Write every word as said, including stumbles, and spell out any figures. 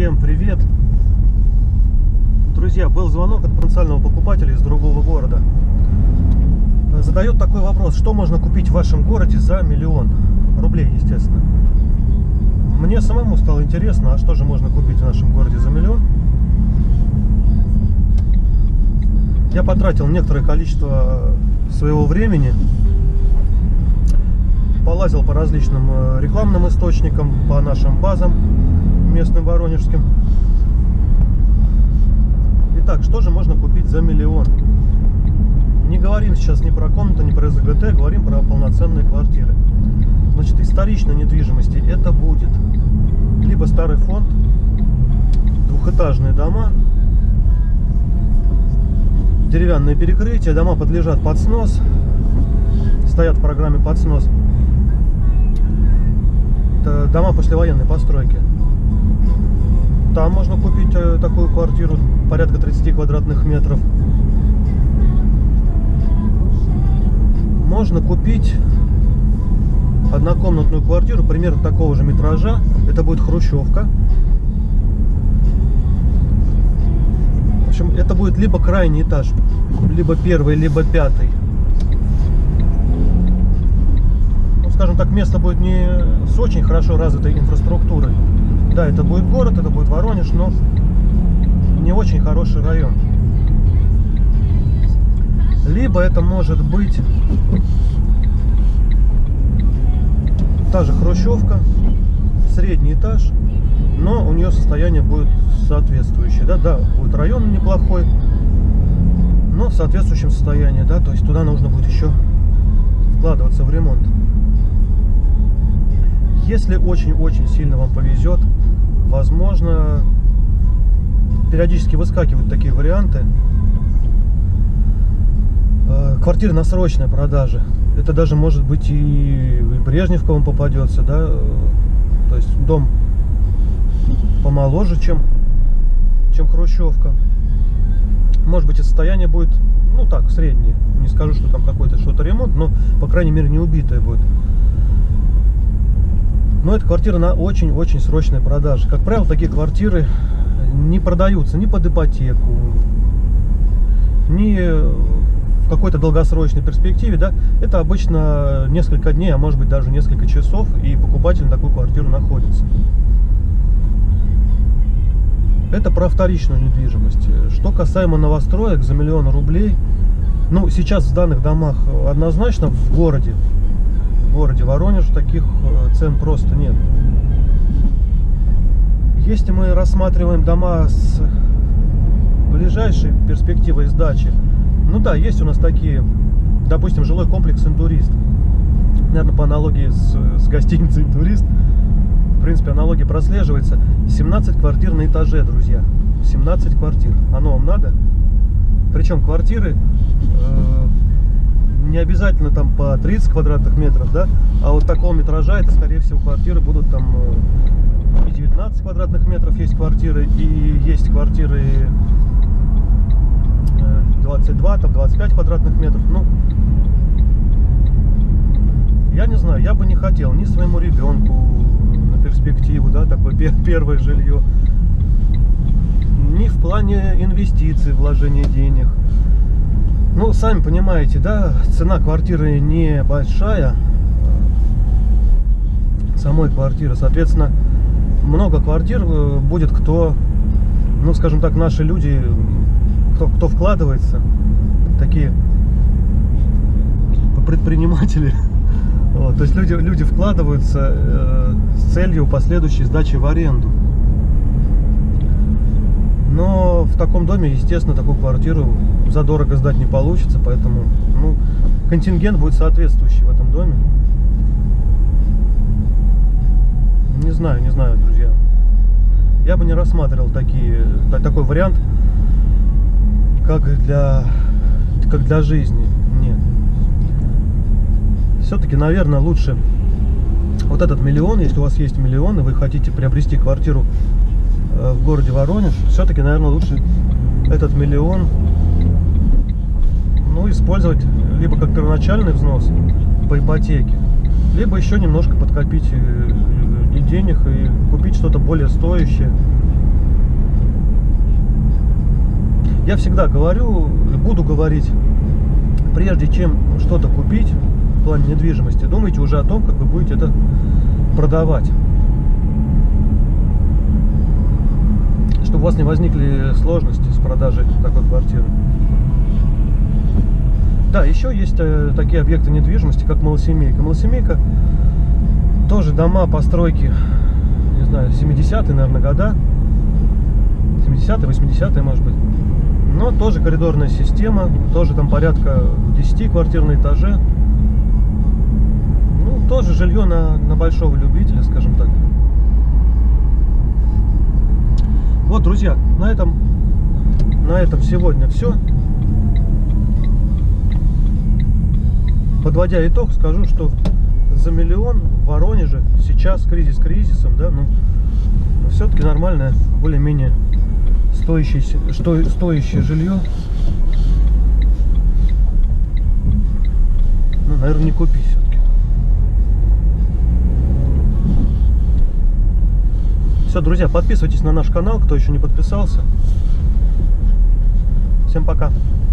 Всем привет! Друзья, был звонок от потенциального покупателя из другого города. Задает такой вопрос: что можно купить в вашем городе за миллион рублей, естественно. Мне самому стало интересно, а что же можно купить в нашем городе за миллион? Я потратил некоторое количество своего времени, полазил по различным рекламным источникам, по нашим базам местным воронежским. Итак, что же можно купить за миллион? Не говорим сейчас ни про комнату, ни про ЗГТ, говорим про полноценные квартиры. Значит, историчной недвижимости это будет либо старый фонд, двухэтажные дома, деревянные перекрытия, дома подлежат под снос, стоят в программе под снос. Это дома послевоенной постройки. Там можно купить такую квартиру порядка тридцати квадратных метров. Можно купить однокомнатную квартиру примерно такого же метража. Это будет хрущевка. В общем, это будет либо крайний этаж, либо первый, либо пятый. Ну, скажем так, место будет не с очень хорошо развитой инфраструктурой. Да, это будет город, это будет Воронеж, но не очень хороший район. Либо это может быть та же хрущевка, средний этаж, но у нее состояние будет соответствующее. Да, да, будет район неплохой, но в соответствующем состоянии, да, то есть туда нужно будет еще вкладываться в ремонт. Если очень-очень сильно вам повезет, возможно, периодически выскакивают такие варианты. Квартиры на срочной продаже. Это даже может быть и Брежневка вам попадется, да, то есть дом помоложе, чем, чем хрущевка. Может быть, и состояние будет, ну так, среднее. Не скажу, что там какой-то что-то ремонт, но, по крайней мере, не убитая будет. Но это квартира на очень-очень срочной продаже. Как правило, такие квартиры не продаются ни под ипотеку, ни в какой-то долгосрочной перспективе. Да? Это обычно несколько дней, а может быть даже несколько часов, и покупатель на такую квартиру находится. Это про вторичную недвижимость. Что касаемо новостроек за миллион рублей, ну, сейчас в данных домах однозначно в городе, в городе Воронеж таких цен просто нет. Если мы рассматриваем дома с ближайшей перспективой сдачи, ну да, есть у нас такие, допустим, жилой комплекс «Интурист». Наверное, по аналогии с, с гостиницей «Интурист». В принципе, аналогия прослеживается. семнадцать квартир на этаже, друзья. семнадцать квартир. Оно вам надо? Причем квартиры э, не обязательно там по тридцать квадратных метров, да, а вот такого метража, это, скорее всего, квартиры будут там и девятнадцать квадратных метров есть квартиры, и есть квартиры двадцать два, там двадцать пять квадратных метров. Ну, я не знаю, я бы не хотел ни своему ребенку на перспективу, да, такое первое жилье, ни в плане инвестиций, вложения денег. Ну, сами понимаете, да, цена квартиры небольшая, самой квартиры, соответственно, много квартир будет, кто, ну, скажем так, наши люди, кто, кто вкладывается, такие предприниматели, вот, то есть люди, люди вкладываются э, с целью последующей сдачи в аренду. Но в таком доме, естественно, такую квартиру задорого сдать не получится, поэтому, ну, контингент будет соответствующий в этом доме. Не знаю, не знаю, друзья. Я бы не рассматривал такие, такой вариант, как для, как для жизни. Нет. Все-таки, наверное, лучше вот этот миллион, если у вас есть миллион, и вы хотите приобрести квартиру в городе Воронеж, все-таки, наверное, лучше этот миллион, ну, использовать либо как первоначальный взнос по ипотеке, либо еще немножко подкопить и денег и купить что-то более стоящее, Я всегда говорю, буду говорить, прежде чем что-то купить в плане недвижимости, думайте уже о том, как вы будете это продавать. Чтобы у вас не возникли сложности с продажей такой квартиры. Да, еще есть э, такие объекты недвижимости, как малосемейка. Малосемейка тоже дома постройки, не знаю, семидесятые, наверное, года. семидесятые, восьмидесятые, может быть. Но тоже коридорная система, тоже там порядка десяти квартир на этаже. Ну, тоже жилье на, на большого любителя, скажем так. Вот, друзья, на этом, на этом сегодня все. Подводя итог, скажу, что за миллион в Воронеже сейчас кризис кризисом, да, ну, все-таки нормальное, более-менее стоящее, сто, стоящее жилье. Ну, наверное, не купить все-таки. Все, друзья, подписывайтесь на наш канал, кто еще не подписался. Всем пока.